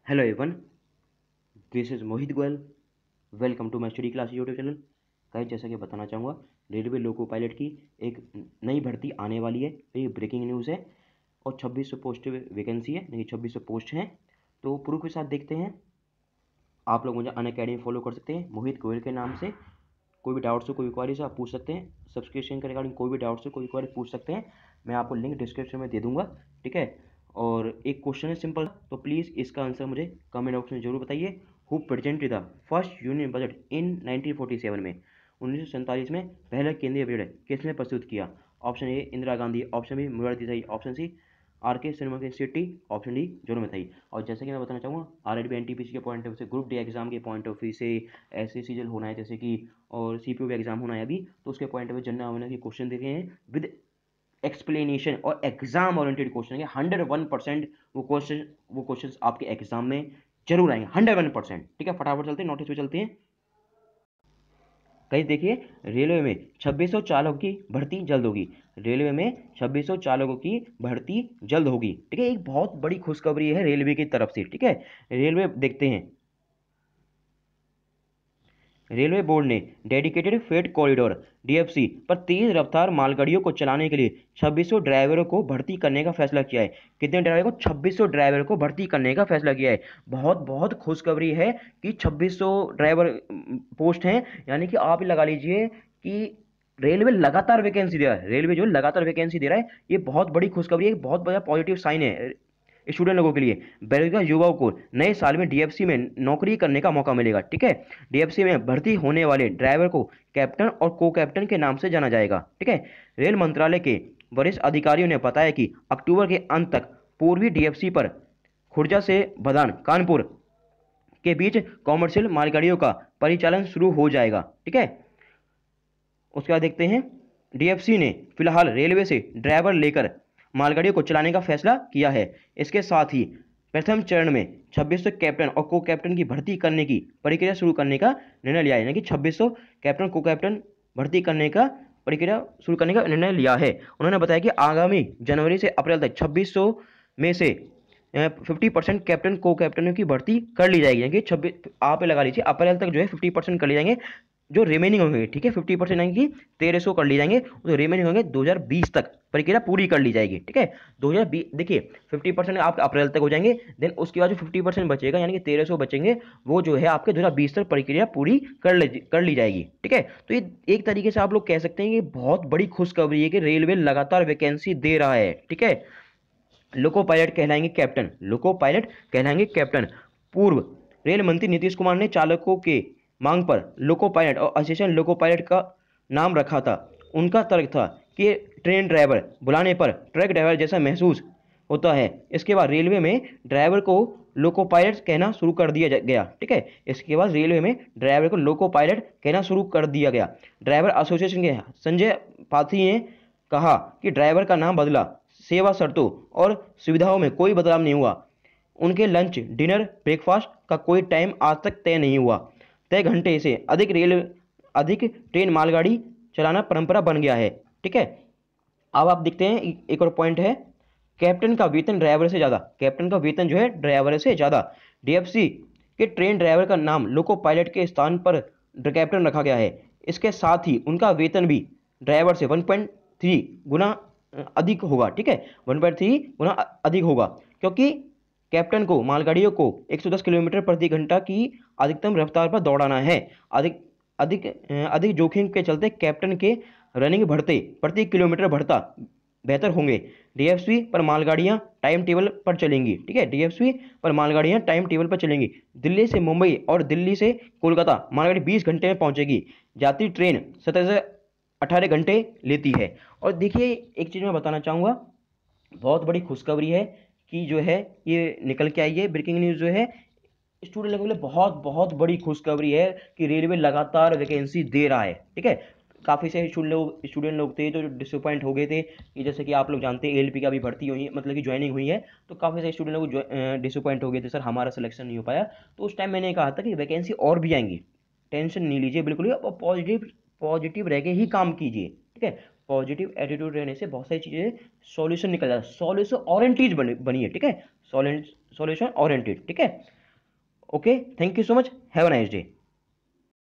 Hello everyone, this is Mohit Goyal. Welcome to my study class YouTube channel. Guys, जैसा कि बताना चाहूँगा, रेलवे लोको पायलट की एक नई भर्ती आने वाली है। ये ब्रेकिंग न्यूज़ है और 2600 पोस्ट वैकेंसी है, नहीं 2600 पोस्ट हैं। तो प्रूफ के साथ देखते हैं। आप लोग मुझे अनअकैडमी फॉलो कर सकते हैं मोहित गोयल के नाम से। कोई भी डाउट्स हो, कोई भी क्वारीज आप पूछ सकते हैं। सब्सक्रिप्शन के रिगार्डिंग कोई भी डाउट्स हो, कोई क्वारी पूछ सकते हैं। मैं आपको लिंक डिस्क्रिप्शन में दे दूंगा, ठीक है। और एक क्वेश्चन है सिंपल, तो प्लीज़ इसका आंसर मुझे कमेंट बॉक्स में जरूर बताइए। Who presented the first union budget in 1947 में, 1947 में पहला केंद्रीय बजट किसने प्रस्तुत किया? Option A Indira Gandhi, option B Morarji Desai, option C R K सिनेमा शेट्टी, ऑप्शन डी जोनो मिथाई। और जैसे कि मैं बताना चाहूँगा, आरआरबी एनटीपीसी के पॉइंट ऑफ व्यू से, ग्रुप डी एग्जाम के पॉइंट ऑफ व्यू से, ऐसे सीजन होना है जैसे कि, और सीपीओ भी एग्जाम होना है अभी, तो उसके point of view general awareness के क्वेश्चन देखे हैं विद एक्सप्लेनेशन और एग्जाम ओरिएंटेड क्वेश्चन है। 101% वो क्वेश्चन आपके एग्जाम में जरूर आएंगे, 101%। ठीक है, फटाफट चलते हैं, नोटिस पे चलते हैं। कहीं देखिए, रेलवे में 2600 चालकों की भर्ती जल्द होगी। रेलवे में 2600 चालकों की भर्ती जल्द होगी, ठीक है। एक बहुत बड़ी खुशखबरी है रेलवे की तरफ से, ठीक है। रेलवे देखते हैं, रेलवे बोर्ड ने डेडिकेटेड फ्रेट कॉरिडोर डीएफसी पर तेज रफ्तार मालगाड़ियों को चलाने के लिए 2600 ड्राइवरों को भर्ती करने का फैसला किया है। कितने ड्राइवर को? 2600 ड्राइवर को भर्ती करने का फैसला किया है। बहुत बहुत खुशखबरी है कि 2600 ड्राइवर पोस्ट हैं। यानी कि आप लगा लीजिए कि रेलवे लगातार वैकेंसी दे रहा है। रेलवे जो लगातार वैकेंसी दे रहा है, ये बहुत बड़ी खुशखबरी है, बहुत बड़ा पॉजिटिव साइन है स्टूडेंट लोगों के लिए। बेरोजगार युवाओं को नए साल में डीएफसी में नौकरी करने का मौका मिलेगा, ठीक है। डीएफसी में भर्ती होने वाले ड्राइवर को कैप्टन और को कैप्टन के नाम से जाना जाएगा, ठीक है। रेल मंत्रालय के वरिष्ठ अधिकारियों ने बताया कि अक्टूबर के अंत तक पूर्वी डीएफसी पर खुर्जा से भदान कानपुर के बीच कॉमर्शियल मालगाड़ियों का परिचालन शुरू हो जाएगा, ठीक है। उसके बाद देखते हैं, डीएफसी ने फिलहाल रेलवे से ड्राइवर लेकर मालगाड़ियों को चलाने का फैसला किया है। इसके साथ ही प्रथम चरण में 2600 कैप्टन और को कैप्टन की भर्ती करने की प्रक्रिया शुरू करने का निर्णय लिया है। यानी कि 2600 कैप्टन को कैप्टन भर्ती करने का प्रक्रिया शुरू करने का निर्णय लिया है। उन्होंने बताया कि आगामी जनवरी से अप्रैल तक 2600 में से 50% कैप्टन को कैप्टनों की भर्ती कर ली जाएगी। यानी कि 26 आप लगा लीजिए अप्रैल तक जो है 50% कर ली जाएंगे। जो रिमेनिंग होंगे, ठीक है, 50% यानी कि 1300 कर ली जाएंगे। तो रिमेनिंग होंगे 2020 तक प्रक्रिया पूरी कर ली जाएगी, ठीक है। 2020 देखिए, 50% आपके अप्रैल तक हो जाएंगे। देन उसके बाद जो 50% बचेगा, यानी कि 1300 बचेंगे, वो जो है आपके 2020 तक प्रक्रिया पूरी कर ली जाएगी, ठीक है। तो ये एक तरीके से आप लोग कह सकते हैं कि बहुत बड़ी खुशखबरी है कि रेलवे लगातार वैकेंसी दे रहा है, ठीक है। लोको पायलट कहलाएंगे कैप्टन, लोको पायलट कहलाएंगे कैप्टन। पूर्व रेल मंत्री नीतीश कुमार ने चालकों के मांग पर लोको पायलट और असिस्टेंट लोको पायलट का नाम रखा था। उनका तर्क था कि ट्रेन ड्राइवर बुलाने पर ट्रक ड्राइवर जैसा महसूस होता है। इसके बाद रेलवे में ड्राइवर को लोको पायलट कहना शुरू कर दिया गया, ठीक है। इसके बाद रेलवे में ड्राइवर को लोको पायलट कहना शुरू कर दिया गया। ड्राइवर एसोसिएशन के संजय पाथी ने कहा कि ड्राइवर का नाम बदला, सेवा शर्तों और सुविधाओं में कोई बदलाव नहीं हुआ। उनके लंच, डिनर, ब्रेकफास्ट का कोई टाइम आज तक तय नहीं हुआ। तय घंटे से अधिक ट्रेन मालगाड़ी चलाना परंपरा बन गया है, ठीक है। अब आप देखते हैं, एक और पॉइंट है, कैप्टन का वेतन ड्राइवर से ज़्यादा। कैप्टन का वेतन जो है ड्राइवर से ज़्यादा। डीएफसी के ट्रेन ड्राइवर का नाम लोको पायलट के स्थान पर कैप्टन रखा गया है। इसके साथ ही उनका वेतन भी ड्राइवर से 1.3 गुना अधिक होगा, ठीक है। 1.3 गुना अधिक होगा, क्योंकि कैप्टन को मालगाड़ियों को 110 किलोमीटर प्रति घंटा की अधिकतम रफ्तार पर दौड़ाना है। अधिक अधिक अधिक जोखिम के चलते कैप्टन के रनिंग बढ़ते प्रति किलोमीटर बढ़ता बेहतर होंगे। डीएफसी पर मालगाड़ियां टाइम टेबल पर चलेंगी, ठीक है। डीएफसी पर मालगाड़ियां टाइम टेबल पर चलेंगी। दिल्ली से मुंबई और दिल्ली से कोलकाता मालगाड़ी 20 घंटे में पहुंचेगी। यात्री ट्रेन 17 से 18 घंटे लेती है। और देखिए, एक चीज़ मैं बताना चाहूँगा, बहुत बड़ी खुशखबरी है कि जो है ये निकल के आई है। ब्रेकिंग न्यूज़ जो है स्टूडेंट लोगों के लिए बहुत बहुत बड़ी खुशखबरी है कि रेलवे लगातार वैकेंसी दे रहा है, ठीक है। काफ़ी से स्टूडेंट लोग थे जो डिसअपॉइंट हो गए थे कि जैसे कि आप लोग जानते हैं एलपी का भी भर्ती हुई है, मतलब कि ज्वाइनिंग हुई है। तो काफ़ी सारे स्टूडेंट लोग डिसअपॉइंट हो गए थे, सर हमारा सिलेक्शन नहीं हो पाया। तो उस टाइम मैंने कहा था कि वैकेंसी और भी आएंगी, टेंशन नहीं लीजिए बिल्कुल भी, और पॉजिटिव रह के ही काम कीजिए, ठीक है। पॉजिटिव एटीट्यूड रहने से बहुत सारी चीज़ें सॉल्यूशन निकल जाता है। सॉल्यूशन ओरिएंटेड बनी है, ठीक है। Solution oriented. ठीक है, okay, thank you so much, have a nice day.